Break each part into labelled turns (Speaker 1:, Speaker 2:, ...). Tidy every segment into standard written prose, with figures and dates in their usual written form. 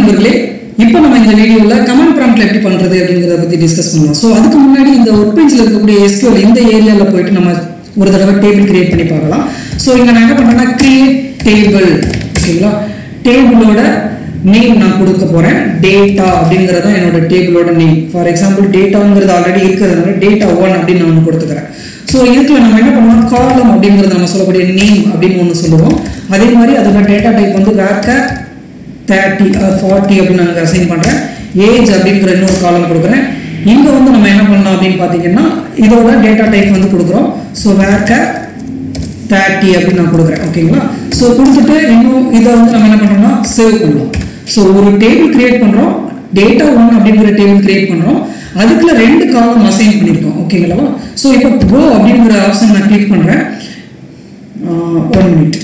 Speaker 1: நண்பர்களே, இப்போ நம்ம இந்த வீடியோல கமாண்ட் ப்ராம்ப்ட்ல எப்படி பண்றது அப்படிங்கறத பத்தி டிஸ்கஸ் பண்ணலாம். சோ அதுக்கு முன்னாடி இந்த ஒர்க் பெஞ்ச்ல இருக்கக்கூடிய SQL இந்த ஏரியால போயிட்டு நம்ம ஒரு தடவை டேபிள் கிரியேட் பண்ணி பார்க்கலாம். சோ இங்க நான் என்ன பண்றேன்னா கிரியேட் டேபிள், ஓகேங்களா? டேபிளோட நேம் நான் கொடுக்க போறேன். டேட்டா அப்படிங்கறது என்னோட டேபிளோட நேம். ஃபார் எக்ஸாம்பிள் டேட்டாங்கிறது ஆல்ரெடி இருக்கிறதுனால டேட்டா 1 அப்படின்னு நான் கொடுத்துக்கிறேன். ஸோ இதுக்குள்ள நம்ம என்ன பண்ணுவோம், காலம் அப்படிங்கிறது நம்ம சொல்லக்கூடிய நேம் அப்படின்னு ஒன்று சொல்லுவோம். அதே மாதிரி அதோட டேட்டா டைப் வந்து வேர்க்கர் 30 or 40 அப்படின்னு நான் அசைன் பண்றேன். ஏஜ் அப்படிங்கிற இன்னொரு காலம் கொடுக்குறேன். இங்க வந்து நம்ம என்ன பண்ணலாம் அப்படின்னு பாத்தீங்கன்னா இதோட டேட்டா டைப் வந்து கொடுக்குறோம். ஸோ வேர்க்கர் 30 அப்படின்னு நான் கொடுக்குறேன், ஓகேங்களா? ஸோ கொடுத்துட்டு இன்னும் இதை வந்து நம்ம என்ன பண்றோம்னா சேவ் பண்ணலாம். ஸோ ஒரு டேபிள் கிரியேட் பண்றோம், டேட்டா 1 அப்படிங்கிற டேபிள் கிரியேட் பண்றோம். அதுக்குள்ள 2 காலம் அசைன் பண்ணிருக்கோம், ஓகேங்களா? ஸோ இப்போ கோ அப்படிங்கிற ஆப்ஷன் நான் கிளிக் பண்றேன். 1 minute.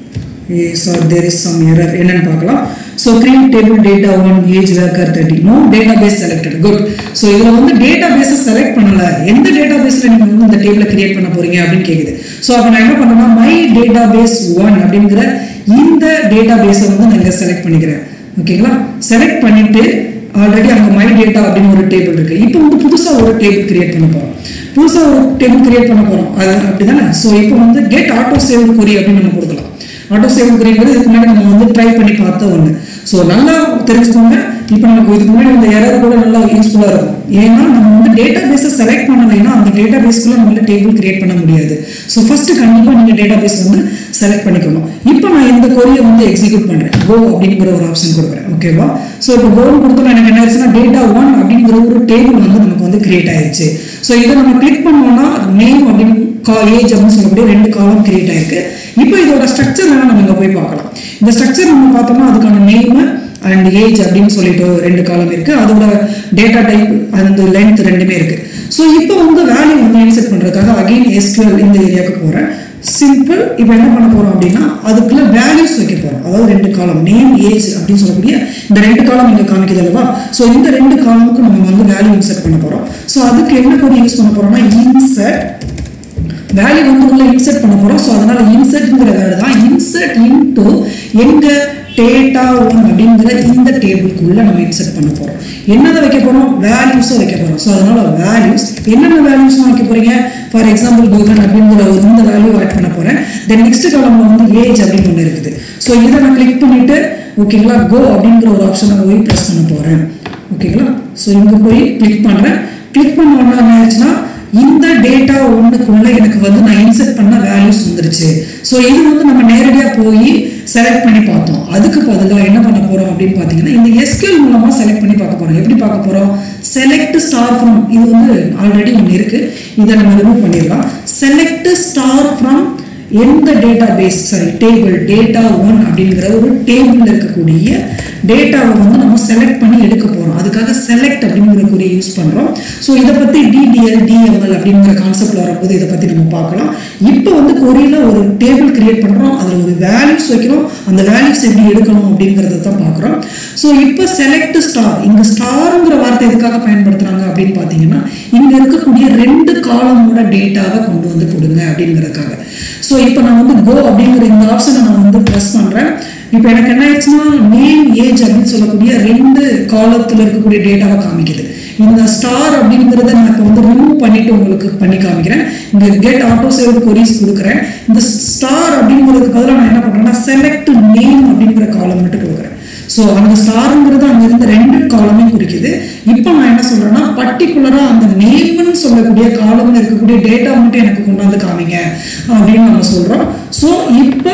Speaker 1: Yes, or there is some error. என்னன்னு பார்க்கலாம். So create table data 1 age worker 30. No database selected. Good. So இதுல வந்து database செலக்ட் பண்ணல. எந்த டேட்டாபேஸ்ல நீங்க வந்து இந்த டேபிளை கிரியேட் பண்ண போறீங்க அப்படின்னு கேக்குது. சோ அப்ப நான் என்ன பண்ணேன்னா my database 1 அப்படிங்கற இந்த டேட்டாபேஸை வந்து நான் இங்க செலக்ட் பண்ணிக்கிறேன், ஓகேங்களா? செலக்ட் பண்ணிட்டு ஆல்ரெடி அங்க my data அப்படின்னு ஒரு டேபிள் இருக்கு. இப்போ வந்து புதுசா ஒரு டேபிள் கிரியேட் பண்ண போறோம். புதுசா ஒரு டேபிள் கிரியேட் பண்ண போறோம். அது அப்படிதானே? சோ இப்போ வந்து get auto saved query அப்படின்னு நம்ம கொடுக்கலாம். ஆட்டோ சேவ் குரிங்கிறது இதுக்கு முன்னாடி நம்ம வந்து ட்ரை பண்ணி பார்த்த ஒன்று. ஸோ நல்லா தெரிஞ்சுக்கோங்க. இப்போ நமக்கு இதுக்கு முன்னாடி இந்த எரர் கூட நல்லா யூஸ்ஃபுல்லாக இருக்கும். ஏன்னா நம்ம வந்து டேட்டா பேஸை செலக்ட் பண்ணலைன்னா அந்த டேட்டா பேஸ்க்குள்ள நம்மளால டேபிள் கிரியேட் பண்ண முடியாது. ஸோ ஃபர்ஸ்ட் கண்டிப்பாக நீங்கள் டேட்டா பேஸ் வந்து செலக்ட் பண்ணிக்கணும். இப்போ நான் இந்த கொரியை வந்து எக்ஸிக்யூட் பண்ணுறேன். கோ அப்படிங்கிற ஒரு ஆப்ஷன் கொடுக்குறேன், ஓகேவா? ஸோ இப்போ கோன்னு கொடுத்தோம்னா எனக்கு என்ன ஆயிடுச்சுன்னா டேட்டா 1 அப்படிங்கிற ஒரு டேபிள் வந்து நமக்கு வந்து கிரியேட் ஆயிடுச்சு. ஸோ இதை நம்ம கிளிக் பண்ணோம்னா நேம் அப்படின்னு ஏஜ் அப்படின்னு சொல்லக்கூடிய 2 காலம் கிரியேட் ஆயிருக்கு. இப்போ இதோட ஸ்ட்ரக்சர் வேணா நம்ம இங்க போய் பார்க்கலாம். இந்த ஸ்ட்ரக்சர் நம்ம பார்த்தோம்னா அதுக்கான நேம் அண்ட் ஏஜ் அப்படின்னு சொல்லிட்டு 2 காலம் இருக்கு. அதோட டேட்டா டைப் அந்த லென்த் ரெண்டுமே இருக்கு. ஸோ இப்போ வந்து வேல்யூ வந்து இன்செர்ட் பண்றதுக்காக அகைன் SQL இந்த ஏரியாவுக்கு போறேன். சிம்பிள். இப்போ என்ன பண்ண போறோம் அப்படின்னா அதுக்குள்ள வேல்யூஸ் வைக்க போறோம். அதாவது 2 காலம் நேம் ஏஜ் அப்படின்னு சொல்லக்கூடிய இந்த 2 காலம் இங்க காமிக்குது அல்லவா? ஸோ இந்த 2 காலமுக்கு நம்ம வந்து வேல்யூ இன்செர்ட் பண்ண போறோம். ஸோ அதுக்கு என்ன கோட் யூஸ் பண்ண போறோம்னா இன்செர்ட் வேல்யூ வந்து உள்ள இன்செர்ட் பண்ண போறோம். ஸோ அதனால இன்செர்ட்ங்கிற வேர்டு தான் இன்செர்ட் இன்டு எங்க டேட்டா 1 அப்படிங்கிற இந்த டேபிளுக்குள்ள நம்ம இன்செர்ட் பண்ண போறோம். என்னதை வைக்க போறோம்? வேல்யூஸை வைக்க போறோம். ஸோ அதனால வேல்யூஸ் என்னென்ன வேல்யூஸ் வைக்க போறீங்க? ஃபார் எக்ஸாம்பிள் கோகன் அப்படிங்கிற இந்த வேல்யூ ஆட் பண்ண போறேன். தென் நெக்ஸ்ட் காலம்ல வந்து ஏஜ் அப்படின்னு ஒன்று இருக்குது. ஸோ இதை நான் கிளிக் பண்ணிட்டு ஓகேங்களா கோ அப்படிங்கிற ஒரு ஆப்ஷனை போய் ப்ரெஸ் பண்ண போறேன், ஓகேங்களா? ஸோ இங்க போய் கிளிக் பண்றேன். கிளிக் பண்ண உடனே என்ன ஆயிடுச்சுன்னா இந்த டேட்டா 1க்குள்ள எனக்கு வந்து நான் இன்செர்ட் பண்ண வேல்யூஸ் வந்துருச்சு. ஸோ இது வந்து நம்ம நேரடியாக போய் செலக்ட் பண்ணி பார்த்தோம். அதுக்கு பதிலாக என்ன பண்ண போறோம் அப்படின்னு பார்த்தீங்கன்னா இந்த SQL மூலமா செலக்ட் பண்ணி பார்க்க போறோம். எப்படி பார்க்க போறோம்? செலக்ட் ஸ்டார் ஃப்ரம், இது வந்து ஆல்ரெடி ஒன்று இருக்கு, இதை நம்ம ரிமூவ் பண்ணிடலாம். செலக்ட் ஸ்டார் ஃப்ரம் எந்த டேட்டா பேஸ் டேபிள் டேட்டா 1 அப்படிங்கிற ஒரு டேபிள் இருக்கக்கூடிய டேட்டாவை வந்து நம்ம செலக்ட் பண்ணி எடுக்க போறோம். அதுக்காக செலக்ட் அப்படிங்கிற குறியை யூஸ் பண்றோம். ஸோ இதை பத்தி DDL DML அப்படிங்கிற கான்செப்ட்ல வரும்போது இதை பத்தி நம்ம பார்க்கலாம். இப்போ வந்து கொரியில ஒரு டேபிள் கிரியேட் பண்றோம், அதுல ஒரு வேல்யூஸ் வைக்கிறோம், அந்த வேல்யூஸ் எப்படி எடுக்கணும் அப்படிங்கறத தான் பார்க்குறோம். ஸோ இப்போ செலக்ட் ஸ்டார், இங்க ஸ்டார்ங்கிற வார்த்தை எதுக்காக பயன்படுத்துறாங்க அப்படின்னு பாத்தீங்கன்னா இங்க இருக்கக்கூடிய 2 காலமோட டேட்டாவை கொண்டு வந்து கொடுங்க அப்படிங்கிறதுக்காக. ஸோ இப்போ நான் வந்து கோ அப்படிங்கிற இந்த ஆப்ஷனை நான் வந்து ப்ரெஸ் பண்றேன். இப்போ எனக்கு என்ன ஆயிடுச்சுன்னா நேம் ஏஜ் அப்படின்னு சொல்லக்கூடிய 2 காலத்துல இருக்கக்கூடிய டேட்டாவை காமிக்குது. இந்த ஸ்டார் அப்படிங்கிறத நான் இப்போ வந்து ரிமூவ் பண்ணிட்டு உங்களுக்கு பண்ணி காமிக்கிறேன். இந்த கெட் ஆட்டோ சேவ் கொரிஸ் கொடுக்குறேன். இந்த ஸ்டார் அப்படிங்கிறதுக்கு பதிலாக நான் என்ன பண்றேன்னா செலக்ட் நேம் அப்படிங்கிற காலம் மட்டும் கொடுக்குறேன். ஸோ அந்த ஸ்டாருங்கிறது அங்க இருந்த 2 காலமே குறிக்குது. இப்போ நான் என்ன சொல்றேன்னா பர்டிகுலரா அந்த நேம்னு சொல்லக்கூடிய காலம்ல இருக்கக்கூடிய டேட்டா மட்டும் எனக்கு கொண்டாந்து காமிங்க அப்படின்னு நம்ம சொல்றோம். ஸோ இப்போ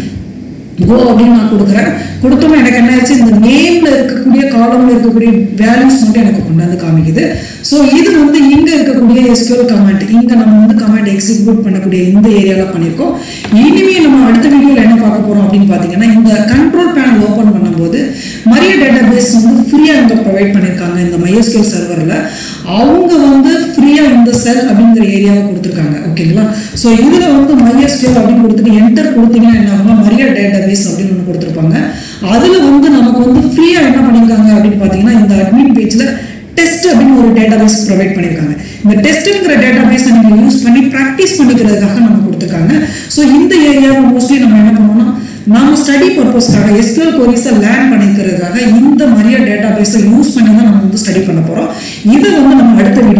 Speaker 1: கோ அப்படின்னு நான் கொடுக்குறேன். கொடுத்தோம்னா எனக்கு என்ன ஆச்சு, இந்த நேம்ல இருக்கக்கூடிய காலம்ல இருக்கக்கூடிய வேல்யூஸ் மட்டும் எனக்கு கொண்டாந்து காமிக்குது. ஸோ இது வந்து இங்க இருக்கக்கூடிய SQL கமாண்ட், இங்க நம்ம வந்து கமாண்ட் எக்ஸிக்யூட் பண்ணக்கூடிய இந்த ஏரியால பண்ணிருக்கோம். இனிமே நம்ம அடுத்த வீடியோல என்ன பார்க்க போறோம் அப்படின்னு பாத்தீங்கன்னா இந்த கண்ட்ரோல் பேனல் ஓபன் பண்ணும்போது மரிய டேட்டாபேஸ் வந்து ஃப்ரீயா இங்க ப்ரொவைட் பண்ணிருக்காங்க. இந்த MySQL சர்வர்ல அவங்க வந்து ஃப்ரீயா இந்த செல் அப்படிங்கிற ஏரியாவை கொடுத்துருக்காங்க, ஓகேங்களா? ஸோ இதுல வந்து MySQL அப்படின்னு கொடுத்துட்டு என்டர் கொடுத்தீங்கன்னா என்ன ஆகும்னா மரிய டேட்டாபேஸ் அப்படின்னு ஒன்று கொடுத்துருப்பாங்க. அதுல வந்து நமக்கு வந்து ஃப்ரீயா என்ன பண்ணிருக்காங்க அப்படின்னு பாத்தீங்கன்னா இந்த அட்மின் பேஜ்ல டெஸ்ட் அப்படின்னு ஒரு டேட்டாபேஸ் ப்ரொவைட் பண்ணிருக்காங்க. இந்த டெஸ்ட்ங்கிற டேட்டாபேஸை நீங்க யூஸ் பண்ணி பிராக்டிஸ் பண்ணிக்கிறதுக்காக நம்ம கொடுத்துருக்காங்க. ஸோ இந்த ஏரியாவை மோஸ்ட்லி நம்ம என்ன பண்ணோம்னா நாம ஸ்டடி பர்பஸ்க்காக SQL queries லேர்ன் பண்ணிக்கிறதுக்காக இந்த டேட்டாபேஸை யூஸ் பண்ணி தான் நம்ம வந்து ஸ்டடி பண்ண போறோம். இதை வந்து நம்ம அடுத்த